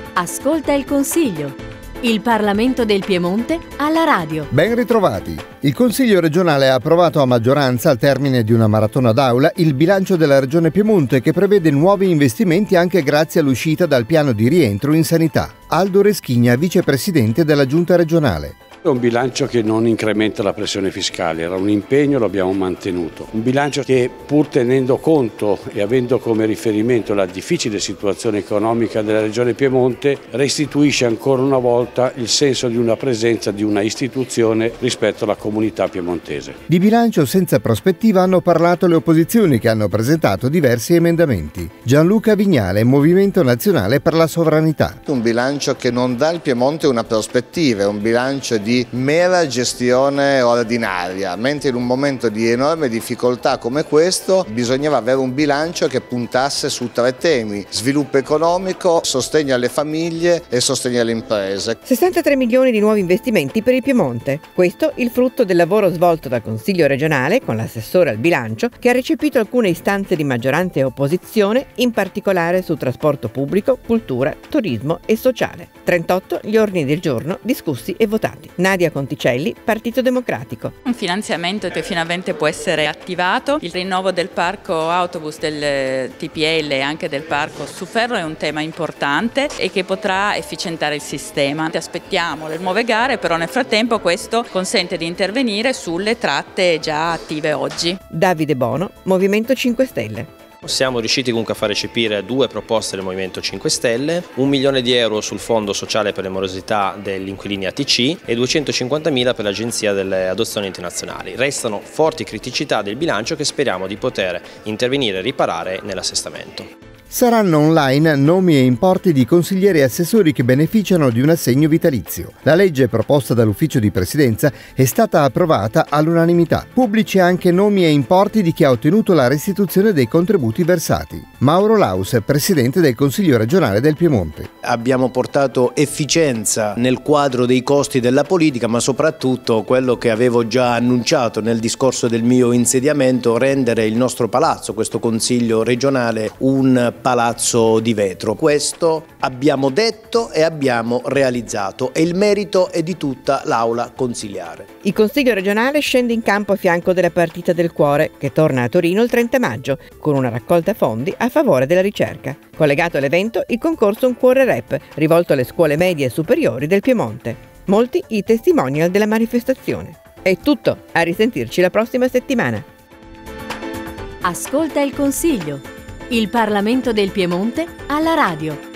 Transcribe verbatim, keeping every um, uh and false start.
Ascolta il Consiglio. Il Parlamento del Piemonte alla radio. Ben ritrovati. Il Consiglio regionale ha approvato a maggioranza, al termine di una maratona d'aula, il bilancio della Regione Piemonte che prevede nuovi investimenti anche grazie all'uscita dal piano di rientro in sanità. Aldo Reschigna, vicepresidente della Giunta regionale. È un bilancio che non incrementa la pressione fiscale, era un impegno, lo abbiamo mantenuto. Un bilancio che, pur tenendo conto e avendo come riferimento la difficile situazione economica della Regione Piemonte, restituisce ancora una volta il senso di una presenza di una istituzione rispetto alla comunità piemontese. Di bilancio senza prospettiva hanno parlato le opposizioni che hanno presentato diversi emendamenti. Gianluca Vignale, Movimento Nazionale per la Sovranità. Un bilancio che non dà al Piemonte una prospettiva, è un bilancio di di mera gestione ordinaria, mentre in un momento di enorme difficoltà come questo bisognava avere un bilancio che puntasse su tre temi: sviluppo economico, sostegno alle famiglie e sostegno alle imprese. sessantatré milioni di nuovi investimenti per il Piemonte. Questo il frutto del lavoro svolto dal Consiglio regionale con l'assessore al bilancio, che ha recepito alcune istanze di maggioranza e opposizione, in particolare su trasporto pubblico, cultura, turismo e sociale. trentotto gli ordini del giorno discussi e votati. Nadia Conticelli, Partito Democratico. Un finanziamento che finalmente può essere attivato. Il rinnovo del parco autobus del T P L e anche del parco su ferro è un tema importante e che potrà efficientare il sistema. Aspettiamo le nuove gare, però nel frattempo questo consente di intervenire sulle tratte già attive oggi. Davide Bono, Movimento cinque Stelle. Siamo riusciti comunque a far recepire due proposte del Movimento cinque Stelle, un milione di euro sul Fondo Sociale per le Morosità degli Inquilini A T C e duecentocinquantamila per l'Agenzia delle Adozioni Internazionali. Restano forti criticità del bilancio che speriamo di poter intervenire e riparare nell'assestamento. Saranno online nomi e importi di consiglieri e assessori che beneficiano di un assegno vitalizio. La legge proposta dall'Ufficio di Presidenza è stata approvata all'unanimità. Pubblici anche nomi e importi di chi ha ottenuto la restituzione dei contributi versati. Mauro Laus, Presidente del Consiglio regionale del Piemonte. Abbiamo portato efficienza nel quadro dei costi della politica, ma soprattutto quello che avevo già annunciato nel discorso del mio insediamento: rendere il nostro palazzo, questo Consiglio regionale, un palazzo di vetro. Questo abbiamo detto e abbiamo realizzato e il merito è di tutta l'aula consiliare. Il Consiglio regionale scende in campo a fianco della Partita del Cuore, che torna a Torino il trenta maggio, con una raccolta fondi a favore della ricerca. Collegato all'evento il concorso Un Cuore Rap, rivolto alle scuole medie e superiori del Piemonte. Molti i testimonial della manifestazione. È tutto, a risentirci la prossima settimana. Ascolta il Consiglio. Il Parlamento del Piemonte alla radio.